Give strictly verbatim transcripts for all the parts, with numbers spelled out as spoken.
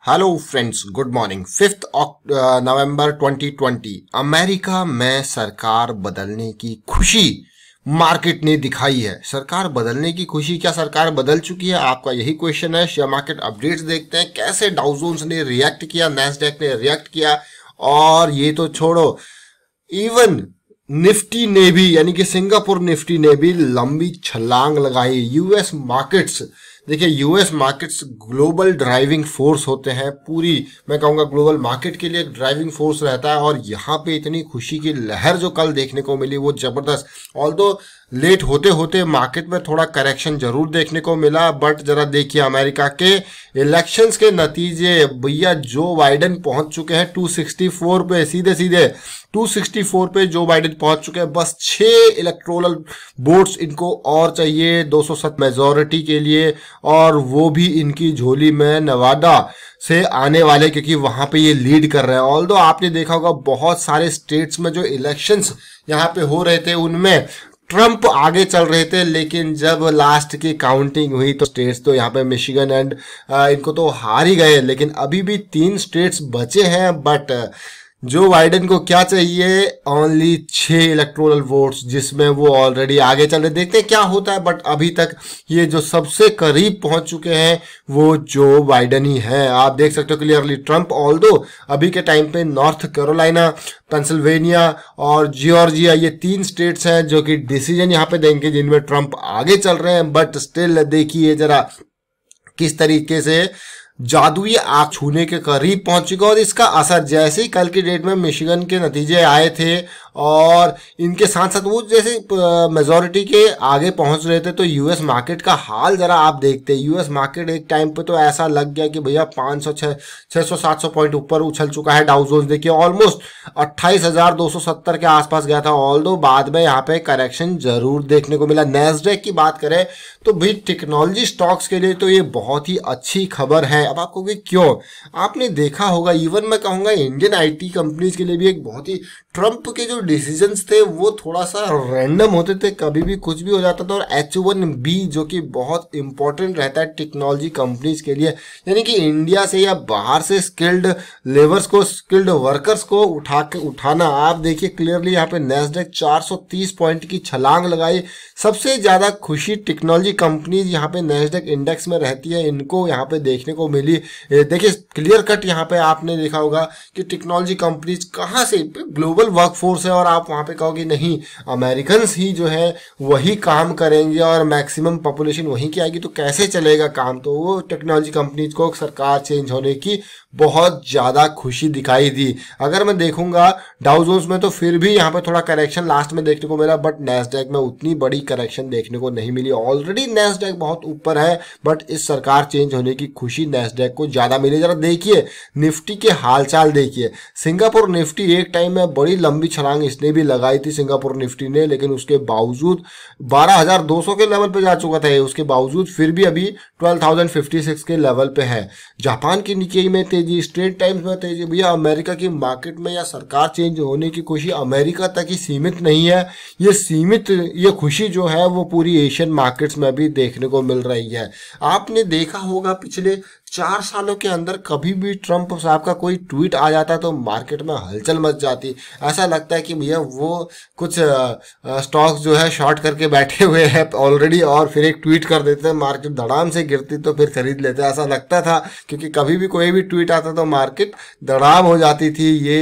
Hello friends, good morning. Fifth November twenty twenty America में सरकार बदलने की खुशी मार्केट ने दिखाई है। सरकार बदलने की खुशी, क्या सरकार बदल चुकी है? आपका यही क्वेश्चन है। शेयर मार्केट अपडेट्स देखते हैं, कैसे डाउ जोन्स ने रिएक्ट किया, नैस्डैक ने रिएक्ट किया, और ये तो छोड़ो, इवन निफ्टी ने भी, यानी कि सिंगापुर निफ्टी ने भी लंबी छलांग लगाई। यूएस मार्केट्स, देखिए US markets global driving force होते हैं, पूरी मैं कहूँगा ग्लोबल मार्केट के लिए ड्राइविंग फोर्स रहता है। और यहाँ पे इतनी खुशी की लहर जो कल देखने को मिली वो जबरदस्त। ऑल्दो लेट होते होते मार्केट में थोड़ा करेक्शन जरूर देखने को मिला, बट जरा देखिए अमेरिका के इलेक्शंस के नतीजे, भैया जो बाइडेन पहुंच चुके हैं टू सिक्सटी फोर पे, सीधे सीधे टू सिक्सटी फोर पे जो बाइडेन पहुंच चुके हैं। बस छह इलेक्टोरल वोट्स इनको और चाहिए दो सौ सत्तर मेजॉरिटी के लिए, और वो भी इनकी झोली में नवादा से आने वाले, क्योंकि वहां पे ये लीड कर रहे हैं। ऑल्दो आपने देखा होगा बहुत सारे स्टेट्स में जो इलेक्शंस यहाँ पे हो रहे थे उनमें ट्रंप आगे चल रहे थे, लेकिन जब लास्ट की काउंटिंग हुई तो स्टेट्स तो यहाँ पे मिशिगन एंड इनको तो हार ही गए, लेकिन अभी भी तीन स्टेट्स बचे हैं। बट जो बाइडेन को क्या चाहिए? ओनली छह इलेक्टोरल वोट्स, जिसमें वो ऑलरेडी आगे चल रहे। देखते हैं क्या होता है, बट अभी तक ये जो सबसे करीब पहुंच चुके हैं वो जो बाइडेन ही है। आप देख सकते हो क्लियरली ट्रंप, ऑल्दो अभी के टाइम पे नॉर्थ कैरोलिना, पेंसिल्वेनिया और जॉर्जिया, ये तीन स्टेट्स हैं जो कि डिसीजन यहाँ पे देंगे, जिनमें ट्रंप आगे चल रहे हैं। बट स्टिल देखिए जरा किस तरीके से जादुई आंख छूने के करीब पहुंच चुका। और इसका असर जैसे ही कल की डेट में मिशिगन के नतीजे आए थे और इनके साथ साथ वो जैसे मेजॉरिटी के आगे पहुंच रहे थे, तो यूएस मार्केट का हाल जरा आप देखते हैं। यूएस मार्केट एक टाइम पे तो ऐसा लग गया कि भैया पाँच सौ छह सौ सात सौ पॉइंट ऊपर उछल चुका है। डाउ जोन्स देखिए ऑलमोस्ट अट्ठाईस हजार दो सौ सत्तर के आसपास गया था। ऑल्दो बाद में यहाँ पे करेक्शन जरूर देखने को मिला। नैस्डैक की बात करें तो भाई टेक्नोलॉजी स्टॉक्स के लिए तो ये बहुत ही अच्छी खबर है। अब आपको कि क्यों, आपने देखा होगा, इवन मैं कहूंगा इंडियन आईटी कंपनीज के लिए भी एक बहुत ही, ट्रंप के जो डिसीजंस थे वो थोड़ा सा रैंडम होते थे, कभी भी कुछ भी हो जाता था। और एच वन बी जो कि बहुत इंपॉर्टेंट रहता है टेक्नोलॉजी कंपनीज के लिए, यानी कि इंडिया से या बाहर से स्किल्ड लेबर्स को, स्किल्ड वर्कर्स को उठा के उठाना। आप देखिए क्लियरली यहाँ पे नैस्डैक चार सौ तीस पॉइंट की छलांग लगाई। सबसे ज्यादा खुशी टेक्नोलॉजी कंपनीज यहाँ पे नैस्डैक इंडेक्स में रहती है, इनको यहाँ पे देखने को मिली। देखिए क्लियर कट यहाँ पे आपने देखा होगा कि टेक्नोलॉजी कंपनीज कहाँ से, ग्लोबल वर्कफोर्स है, और आप वहां पे कहोगे नहीं अमेरिकन्स ही जो है वही काम करेंगे और मैक्सिमम पॉपुलेशन वहीं की आएगी, तो कैसे चलेगा काम? तो वो टेक्नोलॉजी कंपनीज को सरकार चेंज होने की बहुत ज्यादा खुशी दिखाई दी। अगर मैं देखूंगा डाउ जोन्स में तो फिर भी यहाँ पे थोड़ा करेक्शन लास्ट में देखने को मिला, बट नैस्डैक में उतनी बड़ी करेक्शन देखने को नहीं मिली। ऑलरेडी नैस्डैक बहुत ऊपर है, बट इस सरकार चेंज होने की खुशी नैस्डैक को ज्यादा मिली। जरा देखिए निफ्टी के हालचाल देखिए। सिंगापुर निफ्टी एक टाइम में बड़ी लंबी छलांग इसने भी लगाई थी सिंगापुर निफ्टी ने, लेकिन उसके बावजूद बारह हजार दो सौ के लेवल पे जा चुका था। उसके बावजूद फिर भी अभी बारह हज़ार छप्पन के लेवल पे है। जापान की निकेई में तेजी, स्ट्रेट टाइम्स में तेजी। भैया अमेरिका की मार्केट में या सरकार चेंज होने की खुशी अमेरिका तक ही सीमित नहीं है, ये सीमित ये खुशी जो है वो पूरी एशियन मार्केट्स में भी देखने को मिल रही है। आपने देखा होगा पिछले चार सालों के अंदर कभी भी ट्रंप साहब का कोई ट्वीट आ जाता तो मार्केट में हलचल मच जाती। ऐसा लगता है कि भैया वो कुछ स्टॉक्स जो है शॉर्ट करके बैठे हुए हैं ऑलरेडी, और फिर एक ट्वीट कर देते हैं, मार्केट धड़ाम से गिरती तो फिर खरीद लेते, ऐसा लगता था। क्योंकि कभी भी कोई भी ट्वीट आता तो मार्केट धड़ाम हो जाती थी। ये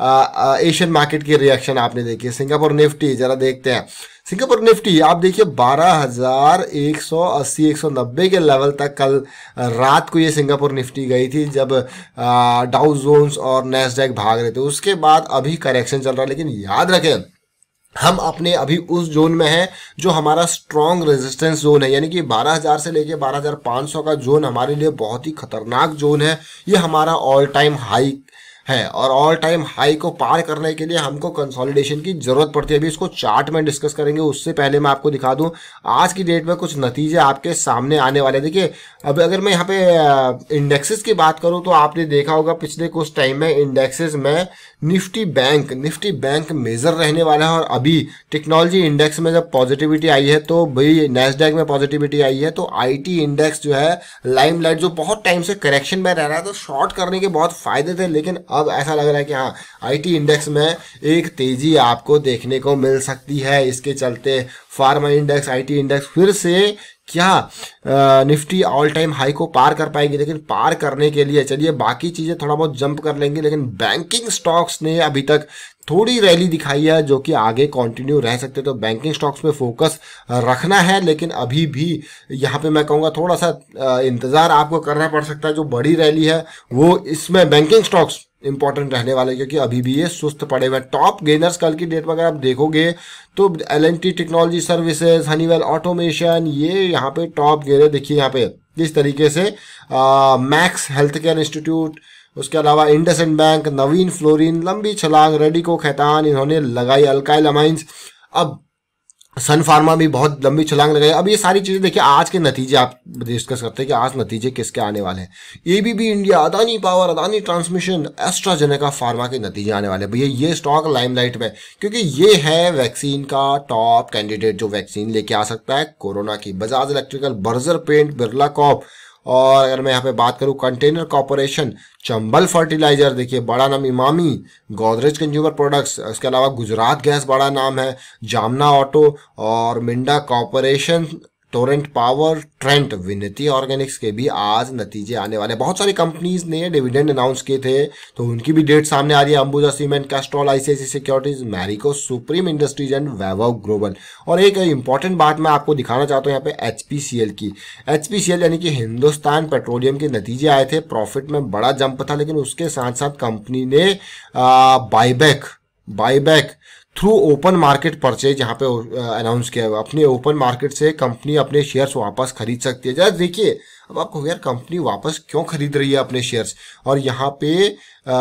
एशियन मार्केट की रिएक्शन आपने देखी। सिंगापुर निफ्टी जरा देखते हैं। सिंगापुर निफ्टी आप देखिए बारह हजार एक सौ अस्सी एक सौ नब्बे के लेवल तक कल रात को ये सिंगापुर निफ्टी गई थी, जब डाउ जोन्स और नैस्डैक भाग रहे थे। उसके बाद अभी करेक्शन चल रहा है, लेकिन याद रखें हम अपने अभी उस जोन में हैं जो हमारा स्ट्रॉन्ग रेजिस्टेंस जोन है, यानी कि बारह हजार से लेके बारह हजार पाँच सौ का जोन हमारे लिए बहुत ही खतरनाक जोन है। ये हमारा ऑल टाइम हाई है और ऑल टाइम हाई को पार करने के लिए हमको कंसोलिडेशन की जरूरत पड़ती है। अभी इसको चार्ट में डिस्कस करेंगे, उससे पहले मैं आपको दिखा दूं आज की डेट में कुछ नतीजे आपके सामने आने वाले। देखिए अब अगर मैं यहाँ पे इंडेक्सेस की बात करूं तो आपने देखा होगा पिछले कुछ टाइम में इंडेक्सेस में Nifty bank Nifty bank major रहने वाला है। और अभी टेक्नोलॉजी इंडेक्स में जब पॉजिटिविटी आई है तो भाई नैस्डैक में पॉजिटिविटी आई है, तो आईटी इंडेक्स जो है लाइमलाइट जो बहुत टाइम से करेक्शन में रह रहा है, तो शॉर्ट करने के बहुत फायदे थे, लेकिन अब ऐसा लग रहा है कि हाँ आईटी इंडेक्स में एक तेजी आपको देखने को मिल सकती है। इसके चलते फार्मा इंडेक्स, आईटी इंडेक्स फिर से क्या निफ्टी ऑल टाइम हाई को पार कर पाएगी। लेकिन पार करने के लिए चलिए बाकी चीजें थोड़ा बहुत जंप कर लेंगे, लेकिन बैंकिंग स्टॉक्स ने अभी तक थोड़ी रैली दिखाई है जो कि आगे कंटिन्यू रह सकते, तो बैंकिंग स्टॉक्स पे फोकस रखना है। लेकिन अभी भी यहाँ पे मैं कहूँगा थोड़ा सा इंतजार आपको करना पड़ सकता है। जो बड़ी रैली है वो इसमें बैंकिंग स्टॉक्स इंपॉर्टेंट रहने वाले, क्योंकि अभी भी ये सुस्त पड़े हुए। टॉप गेनर्स कल की डेट में अगर आप देखोगे तो L and T technology services, Honeywell automation, ये यहाँ पे टॉप गेनर देखिए यहाँ पे इस तरीके से मैक्स हेल्थ केयर इंस्टीट्यूट, उसके अलावा इंडसइंड बैंक, नवीन फ्लोरिन, लंबी छलांग, रेडिको खैतान इन्होंने लगाई, अल्काइल अमाइंस, अब सन फार्मा भी बहुत लंबी छलांग लगाई। अब ये सारी चीजें देखिए आज के नतीजे आप डिस्कस करते हैं कि आज नतीजे किसके आने वाले हैं। ABB India, Adani power, Adani transmission, AstraZeneca pharma के नतीजे आने वाले हैं। भैया ये स्टॉक लाइमलाइट में, क्योंकि ये है वैक्सीन का टॉप कैंडिडेट जो वैक्सीन लेके आ सकता है कोरोना की। Bajaj electrical, Berger paint, Birla corp, और अगर मैं यहाँ पे बात करूँ कंटेनर कॉर्पोरेशन, चंबल फर्टिलाइजर देखिए बड़ा नाम, इमामी, गोदरेज कंज्यूमर प्रोडक्ट्स, इसके अलावा गुजरात गैस बड़ा नाम है, जामना ऑटो और Minda corporation, Torrent power, Trent, Vinati organics के भी आज नतीजे आने वाले। बहुत सारी कंपनीज ने डिविडेंड अनाउंस किए थे तो उनकी भी डेट सामने आ रही है। Ambuja cement, Castrol, ICICI securities, Marico, Supreme industries and Vaibhav global. और एक इंपॉर्टेंट बात मैं आपको दिखाना चाहता हूँ यहाँ पे एचपीसीएल की। एचपीसीएल यानी कि हिंदुस्तान पेट्रोलियम के नतीजे आए थे, प्रॉफिट में बड़ा जंप था, लेकिन उसके साथ साथ कंपनी ने buyback buyback through open market purchase यहाँ पे अनाउंस किया हुआ। अपने ओपन मार्केट से कंपनी अपने शेयर्स वापस खरीद सकती है। जरा देखिए अब आपको यार कंपनी वापस क्यों खरीद रही है अपने शेयर्स, और यहाँ पे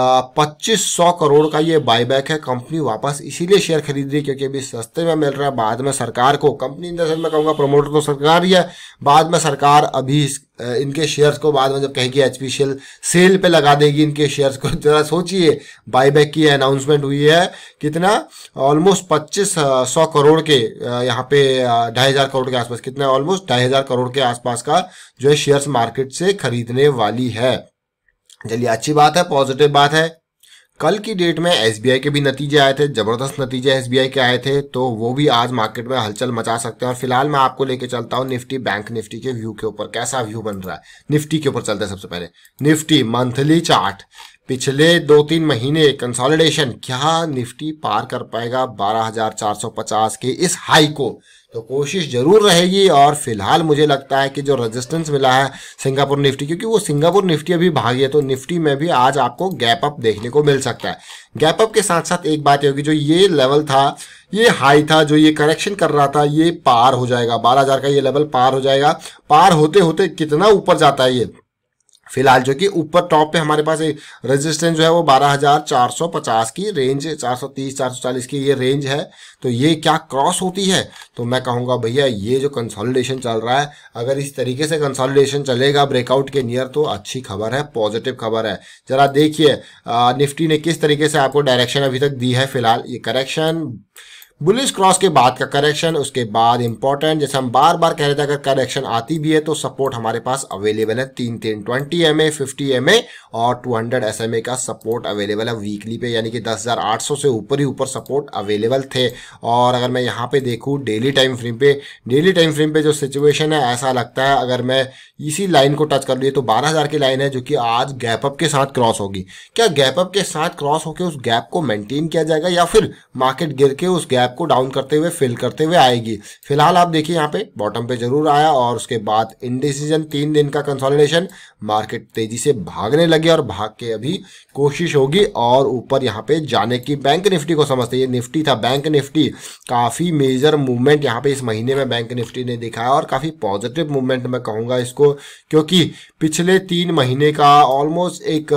पच्चीस सौ करोड़ का ये बायबैक है। कंपनी वापस इसीलिए शेयर खरीद रही है क्योंकि अभी सस्ते में मिल रहा है। बाद में सरकार को, कंपनी इंडस्ट्री में कहूँगा प्रमोटर तो सरकार ही है, बाद में सरकार अभी इस, इनके शेयर्स को बाद में जब कहेगी एचपीसीएल सेल पे लगा देगी इनके शेयर्स को। जरा सोचिए बायबैक की अनाउंसमेंट हुई है कितना, ऑलमोस्ट पच्चीस सौ करोड़ के, यहाँ पे ढाई हजार करोड़ के आसपास, कितना ऑलमोस्ट ढाई हजार करोड़ के आसपास का जो है शेयर्स मार्केट से खरीदने वाली है। चलिए अच्छी बात है, पॉजिटिव बात है। कल की डेट में एसबीआई के भी नतीजे आए थे, जबरदस्त नतीजे एसबीआई के आए थे, तो वो भी आज मार्केट में हलचल मचा सकते हैं। और फिलहाल मैं आपको लेके चलता हूँ निफ्टी बैंक निफ्टी के व्यू के ऊपर, कैसा व्यू बन रहा है। निफ्टी के ऊपर चलते हैं सबसे पहले। निफ्टी मंथली चार्ट, पिछले दो तीन महीने कंसोलिडेशन, क्या निफ्टी पार कर पाएगा बारह हजार चार सौ पचास के इस हाई को? तो कोशिश जरूर रहेगी। और फिलहाल मुझे लगता है कि जो रेजिस्टेंस मिला है सिंगापुर निफ्टी, क्योंकि वो सिंगापुर निफ्टी अभी भागी है, तो निफ्टी में भी आज आपको गैप अप देखने को मिल सकता है। गैप अप के साथ साथ एक बात ये होगी, जो ये लेवल था, ये हाई था, जो ये करेक्शन कर रहा था, ये पार हो जाएगा। बारह हजार का ये लेवल पार हो जाएगा। पार होते होते कितना ऊपर जाता है ये, फिलहाल जो कि ऊपर टॉप पे हमारे पास एक रेजिस्टेंस जो है वो बारह हजार चार सौ पचास की रेंज, चार सौ तीस चार सौ चालीस की ये रेंज है। तो ये क्या क्रॉस होती है? तो मैं कहूँगा भैया ये जो कंसोलिडेशन चल रहा है, अगर इस तरीके से कंसोलिडेशन चलेगा ब्रेकआउट के नियर, तो अच्छी खबर है, पॉजिटिव खबर है। जरा देखिए निफ्टी ने किस तरीके से आपको डायरेक्शन अभी तक दी है। फिलहाल ये करेक्शन, बुलिश क्रॉस के बाद का करेक्शन, उसके बाद इंपॉर्टेंट, जैसे हम बार बार कह रहे थे, अगर करेक्शन आती भी है तो सपोर्ट हमारे पास अवेलेबल है। तीन तीन twenty M A, fifty M A और two hundred S M A का सपोर्ट अवेलेबल है वीकली पे, यानी कि दस हजार आठ सौ से ऊपर ही ऊपर सपोर्ट अवेलेबल थे। और अगर मैं यहाँ पे देखूँ डेली टाइम फ्रेम पे, डेली टाइम फ्रेम पे जो सिचुएशन है, ऐसा लगता है अगर मैं इसी लाइन को टच कर लिए तो बारह हजार की लाइन है जो कि आज गैप अप के साथ क्रॉस होगी। क्या गैप अप के साथ क्रॉस होकर उस गैप को मेंटेन किया जाएगा, या फिर मार्केट गिर के उस गैप को डाउन करते हुए फिल करते हुए आएगी? फिलहाल आप देखिए यहाँ पे बॉटम पे जरूर आया, और उसके बाद इंडिसीजन तीन दिन का कंसोलिडेशन, मार्केट तेजी से भागने लगे और भाग के अभी कोशिश होगी और ऊपर यहाँ पे जाने की। बैंक निफ्टी को समझते, ये निफ्टी था, बैंक निफ्टी काफी मेजर मूवमेंट यहाँ पे इस महीने में बैंक निफ्टी ने दिखाया, और काफी पॉजिटिव मूवमेंट मैं कहूंगा इसको, क्योंकि पिछले तीन महीने का ऑलमोस्ट एक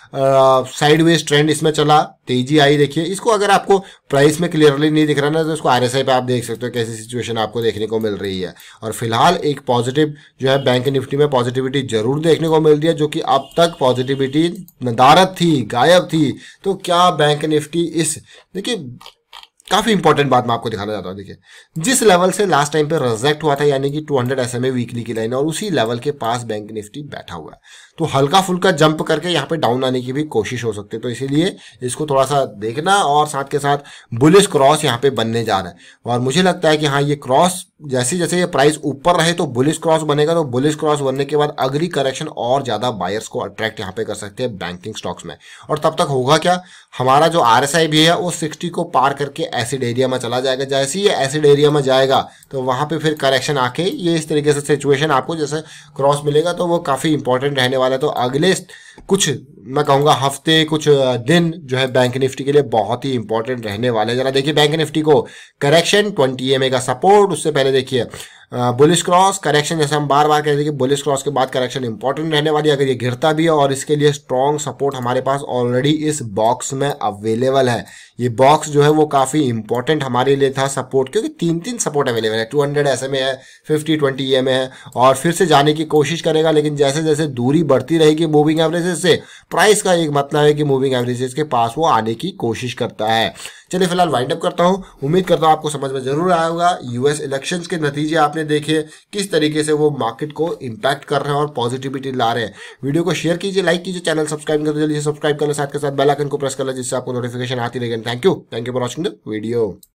साइडवेज ट्रेंड इसमें चला, तेजी आई। देखिए इसको अगर आपको प्राइस में क्लियरली नहीं दिख रहा ना तो इसको आरएसआई पे आप देख सकते हो कैसी सिचुएशन आपको देखने को मिल रही है। और फिलहाल एक पॉजिटिव जो है बैंक निफ्टी में पॉजिटिविटी जरूर देखने को मिल रही है, जो कि अब तक पॉजिटिविटी नदारद थी, गायब थी। तो क्या बैंक निफ्टी इस, देखिए काफी इंपॉर्टेंट बात मैं आपको दिखाना चाहता हूं। देखिए जिस लेवल से लास्ट टाइम पे रिजेक्ट हुआ था यानी कि टू हंड्रेड एसएमए वीकली की लाइन, और उसी लेवल के पास बैंक निफ्टी बैठा हुआ है, तो हल्का फुल्का जंप करके यहाँ पे डाउन आने की भी कोशिश हो सकती है। तो इसीलिए इसको थोड़ा सा देखना, और साथ के साथ बुलिश क्रॉस यहाँ पे बनने जा रहा है। और मुझे लगता है कि हाँ ये क्रॉस जैसे जैसे ये प्राइस ऊपर रहे तो बुलिश क्रॉस बनेगा, तो बुलिश क्रॉस बनने के बाद अगली करेक्शन और ज्यादा बायर्स को अट्रैक्ट यहाँ पे कर सकते हैं बैंकिंग स्टॉक्स में। और तब तक होगा क्या, हमारा जो आरएसआई भी है वो सिक्सटी को पार करके एसिड एरिया में चला जाएगा। जैसे ही ये एसिड एरिया में जाएगा तो वहां पे फिर करेक्शन आके ये इस तरीके से सिचुएशन आपको जैसे क्रॉस मिलेगा, तो वो काफी इंपॉर्टेंट रहने वाला है। तो अगले कुछ मैं कहूंगा हफ्ते, कुछ दिन जो है बैंक निफ्टी के लिए बहुत ही इंपॉर्टेंट रहने वाले हैं। जरा देखिए बैंक निफ्टी को करेक्शन, ट्वेंटी एमए का सपोर्ट, उससे पहले देखिए बुलिश क्रॉस, करेक्शन, जैसे हम बार बार कहते हैं कि बुलिश क्रॉस के बाद करेक्शन इंपॉर्टेंट रहने वाली है। अगर ये गिरता भी है, और इसके लिए स्ट्रॉन्ग सपोर्ट हमारे पास ऑलरेडी इस बॉक्स में अवेलेबल है। ये बॉक्स जो है वो काफी इंपॉर्टेंट हमारे लिए था सपोर्ट, क्योंकि तीन तीन सपोर्ट अवेलेबल है, टू हंड्रेड एसएमए है, फिफ्टी, ट्वेंटी एमए है, और फिर से जाने की कोशिश करेगा। लेकिन जैसे जैसे दूरी बढ़ती रहेगी मूविंग एवरेजेस से, प्राइस का एक मतलब है कि मूविंग एवरेजेस के पास वो आने की कोशिश करता है। चलिए फिलहाल वाइंड अप करता हूं, उम्मीद करता हूं आपको समझ में जरूर आया होगा। यूएस इलेक्शंस के नतीजे आपने देखे किस तरीके से वो मार्केट को इंपैक्ट कर रहे हैं और पॉजिटिविटी ला रहे हैं। वीडियो को शेयर कीजिए, लाइक कीजिए, चैनल सब्सक्राइब कर दीजिए, सब्सक्राइब कर ले, साथ के साथ बेल आइकन को प्रेस कर ले, जिससे आपको नोटिफिकेशन आती रहेगी। Thank you thank you for watching the video.